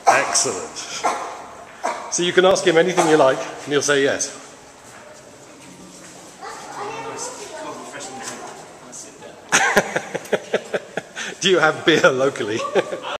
Excellent. So you can ask him anything you like, and he'll say yes. Do you have beer locally?